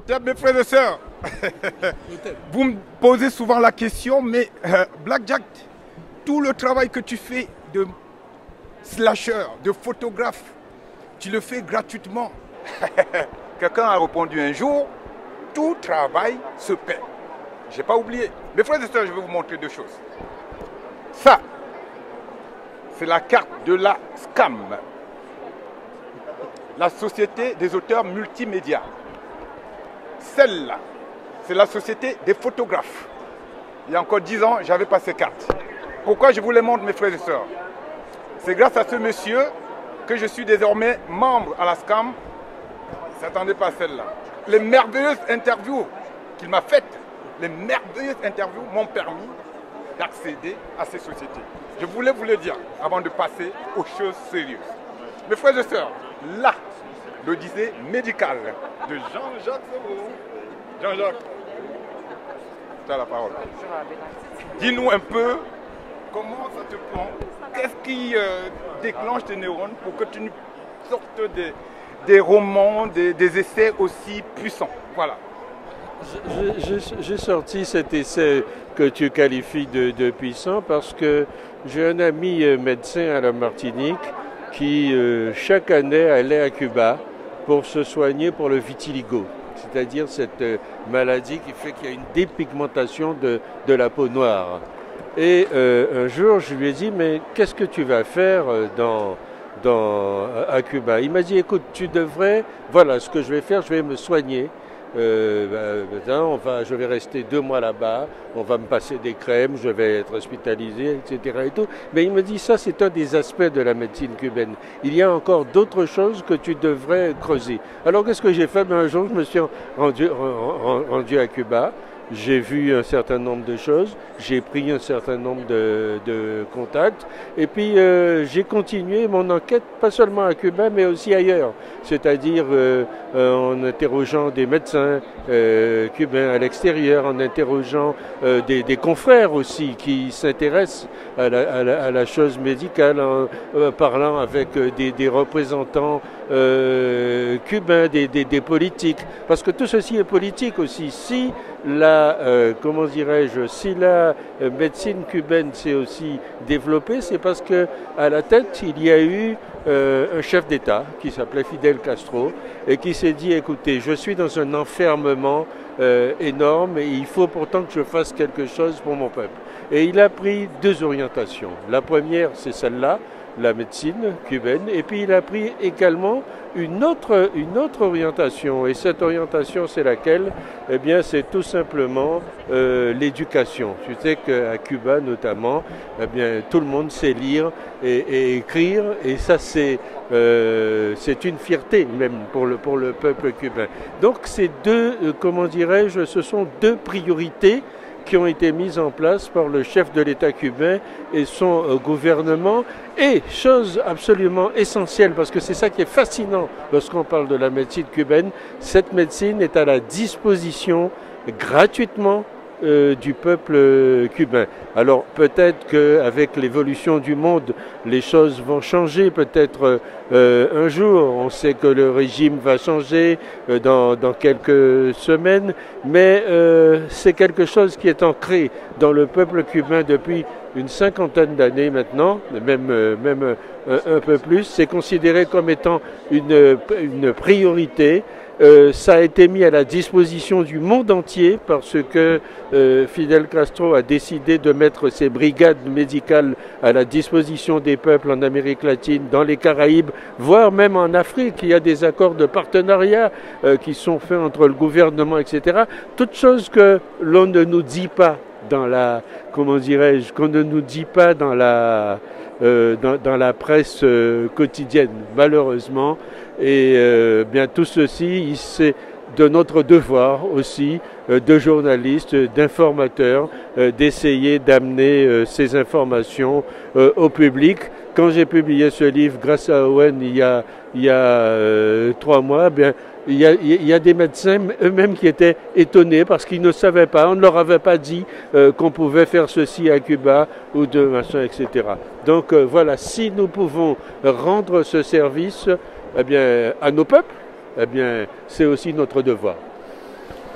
Peut-être mes frères et sœurs, vous me posez souvent la question, mais Black Jack, tout le travail que tu fais de slasher, de photographe, tu le fais gratuitement. Quelqu'un a répondu un jour, tout travail se paie. Je n'ai pas oublié. Mes frères et sœurs, je vais vous montrer deux choses. Ça, c'est la carte de la SCAM, la Société des auteurs multimédia. Celle-là, c'est la Société des photographes. Il y a encore 10 ans, j'avais pas ces cartes. Pourquoi je vous les montre, mes frères et sœurs? C'est grâce à ce monsieur que je suis désormais membre à la SCAM. Ne s'attendez pas à celle-là. Les merveilleuses interviews qu'il m'a faites, les merveilleuses interviews m'ont permis d'accéder à ces sociétés. Je voulais vous le dire avant de passer aux choses sérieuses. Mes frères et sœurs, là, l'Odyssée médicale de Jean-Jacques Sevreau. Jean-Jacques, tu as la parole. Dis-nous un peu comment ça te prend. Qu'est-ce qui déclenche tes neurones pour que tu nous sortes des romans, des essais aussi puissants? Voilà. J'ai sorti cet essai que tu qualifies de puissant parce que j'ai un ami médecin à la Martinique qui, chaque année, allait à Cuba pour se soigner pour le vitiligo, c'est-à-dire cette maladie qui fait qu'il y a une dépigmentation de la peau noire. Et un jour, je lui ai dit, mais qu'est-ce que tu vas faire à Cuba? Il m'a dit, écoute, tu devrais, voilà ce que je vais faire, je vais me soigner. Je vais rester 2 mois là-bas, on va me passer des crèmes, je vais être hospitalisé, etc. Et tout. Mais il me dit, ça c'est un des aspects de la médecine cubaine. Il y a encore d'autres choses que tu devrais creuser. Alors qu'est-ce que j'ai fait? Un jour, je me suis rendu à Cuba. J'ai vu un certain nombre de choses, j'ai pris un certain nombre de contacts et puis j'ai continué mon enquête, pas seulement à Cuba mais aussi ailleurs, c'est-à-dire en interrogeant des médecins cubains à l'extérieur, en interrogeant des confrères aussi qui s'intéressent à la chose médicale, en parlant avec des représentants cubains, des politiques, parce que tout ceci est politique aussi. Si la médecine cubaine s'est aussi développée, c'est parce que à la tête il y a eu un chef d'État qui s'appelait Fidel Castro et qui s'est dit, écoutez, je suis dans un enfermement énorme et il faut pourtant que je fasse quelque chose pour mon peuple. Et il a pris 2 orientations. La première, c'est celle-là, la médecine cubaine, et puis il a pris également une autre orientation, et cette orientation c'est laquelle? Eh bien c'est tout simplement l'éducation. Tu sais qu'à Cuba notamment, eh bien tout le monde sait lire et écrire, et ça c'est une fierté même pour le peuple cubain. Donc ces ce sont 2 priorités qui ont été mises en place par le chef de l'État cubain et son gouvernement. Et chose absolument essentielle, parce que c'est ça qui est fascinant lorsqu'on parle de la médecine cubaine, cette médecine est à la disposition gratuitement du peuple cubain. Alors peut-être qu'avec l'évolution du monde, les choses vont changer, peut-être un jour, on sait que le régime va changer dans quelques semaines, mais c'est quelque chose qui est ancré dans le peuple cubain depuis une 50aine d'années maintenant, même un peu plus. C'est considéré comme étant une priorité. Ça a été mis à la disposition du monde entier parce que Fidel Castro a décidé de mettre ses brigades médicales à la disposition des peuples en Amérique latine, dans les Caraïbes, voire même en Afrique. Il y a des accords de partenariat qui sont faits entre le gouvernement, etc. Toutes choses que l'on ne nous dit pas dans la, qu'on ne nous dit pas dans la presse quotidienne, malheureusement. Et bien tout ceci, c'est de notre devoir aussi, de journalistes, d'informateurs, d'essayer d'amener ces informations au public. Quand j'ai publié ce livre, grâce à Owen, il y a 3 mois, bien, il y a des médecins eux-mêmes qui étaient étonnés parce qu'ils ne savaient pas, on ne leur avait pas dit qu'on pouvait faire ceci à Cuba ou de machin, etc. Donc voilà, si nous pouvons rendre ce service à nos peuples, c'est aussi notre devoir.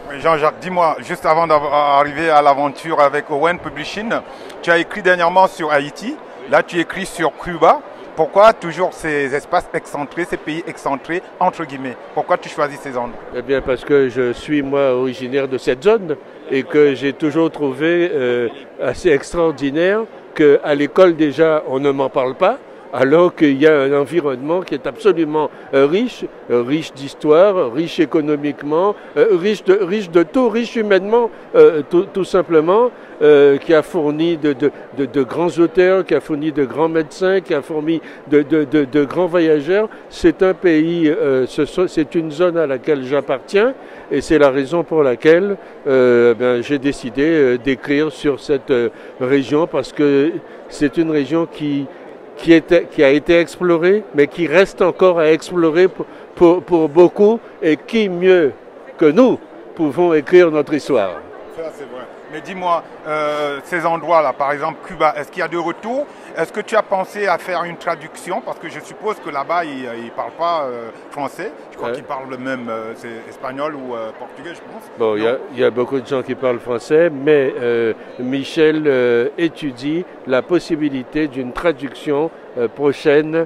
Oui, Jean-Jacques, dis-moi, juste avant d'arriver à l'aventure avec Owen Publishing, tu as écrit dernièrement sur Haïti, là tu écris sur Cuba. Pourquoi toujours ces espaces excentrés, ces pays excentrés, entre guillemets? Pourquoi tu choisis ces zones? Eh bien parce que je suis moi originaire de cette zone et que j'ai toujours trouvé assez extraordinaire qu'à l'école déjà on ne m'en parle pas, alors qu'il y a un environnement qui est absolument riche, riche d'histoire, riche économiquement, riche de tout, riche humainement, tout simplement, qui a fourni de grands auteurs, qui a fourni de grands médecins, qui a fourni de grands voyageurs. C'est un pays, c'est une zone à laquelle j'appartiens et c'est la raison pour laquelle j'ai décidé d'écrire sur cette région parce que c'est une région qui a été exploré, mais qui reste encore à explorer pour beaucoup, et qui mieux que nous pouvons écrire notre histoire. Ça, c'est vrai. Mais dis-moi, ces endroits-là, par exemple Cuba, est-ce qu'il y a de retour? Est-ce que tu as pensé à faire une traduction? Parce que je suppose que là-bas, ils ne parlent pas français. Je crois qu'ils parlent même espagnol ou portugais, je pense. Bon, il y a beaucoup de gens qui parlent français, mais Michel étudie la possibilité d'une traduction prochaine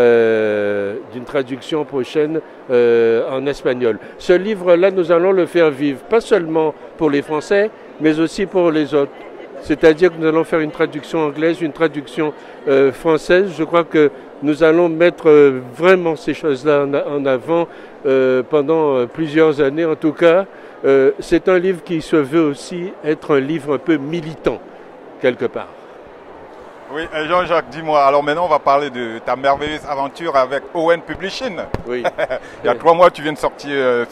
en espagnol. Ce livre-là, nous allons le faire vivre, pas seulement pour les Français, mais aussi pour les autres. C'est-à-dire que nous allons faire une traduction anglaise, une traduction française. Je crois que nous allons mettre vraiment ces choses-là en avant pendant plusieurs années. En tout cas, c'est un livre qui se veut aussi être un livre un peu militant, quelque part. Oui, Jean-Jacques, dis-moi, alors maintenant on va parler de ta merveilleuse aventure avec Owen Publishing. Oui. Il y a 3 mois, tu viens de sortir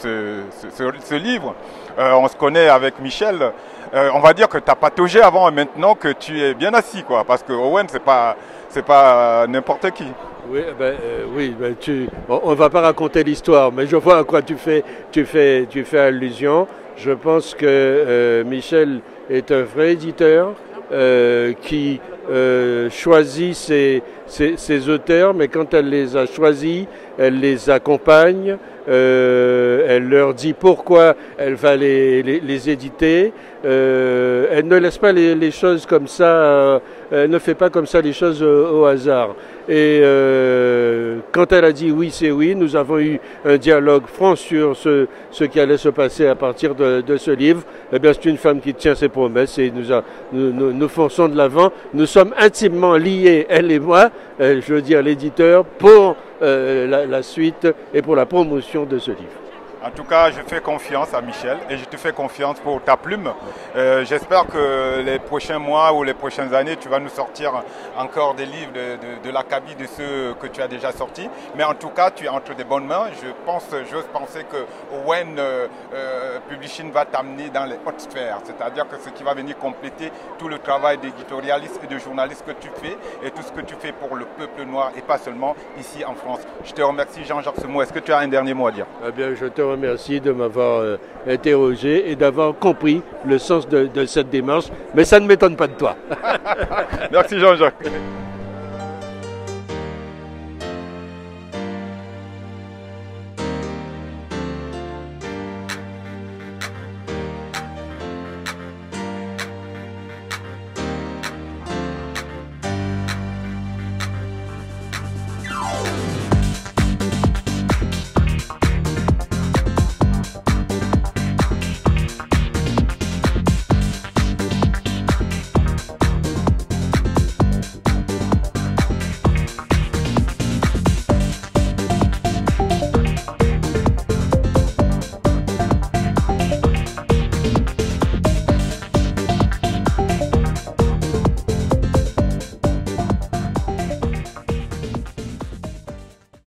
ce livre. On se connaît avec Michel. On va dire que tu as pataugé avant et maintenant que tu es bien assis, quoi, parce que Owen, c'est pas n'importe qui. Oui, on ne va pas raconter l'histoire, mais je vois à quoi tu fais allusion. Je pense que Michel est un vrai éditeur qui choisit ses auteurs, mais quand elle les a choisis, elle les accompagne, elle leur dit pourquoi elle va les éditer. Elle ne laisse pas les choses comme ça, elle ne fait pas comme ça les choses au hasard. Et quand elle a dit oui, c'est oui, nous avons eu un dialogue franc sur ce qui allait se passer à partir de ce livre. Eh bien, c'est une femme qui tient ses promesses et nous fonçons de l'avant. Nous sommes intimement liés, elle et moi, je veux dire l'éditeur, pour la suite et pour la promotion de ce livre. En tout cas, je fais confiance à Michel et je te fais confiance pour ta plume. J'espère que les prochains mois ou les prochaines années, tu vas nous sortir encore des livres de l'acabit de ceux que tu as déjà sortis. Mais en tout cas, tu es entre de bonnes mains. J'ose penser que Owen Publishing va t'amener dans les hautes sphères. C'est-à-dire que ce qui va venir compléter tout le travail d'éditorialiste et de journaliste que tu fais et tout ce que tu fais pour le peuple noir et pas seulement ici en France. Je te remercie Jean-Jacques Semou. Est-ce que tu as un dernier mot à dire? Eh bien, je te remercie de m'avoir interrogé et d'avoir compris le sens de cette démarche, mais ça ne m'étonne pas de toi. Merci Jean-Jacques.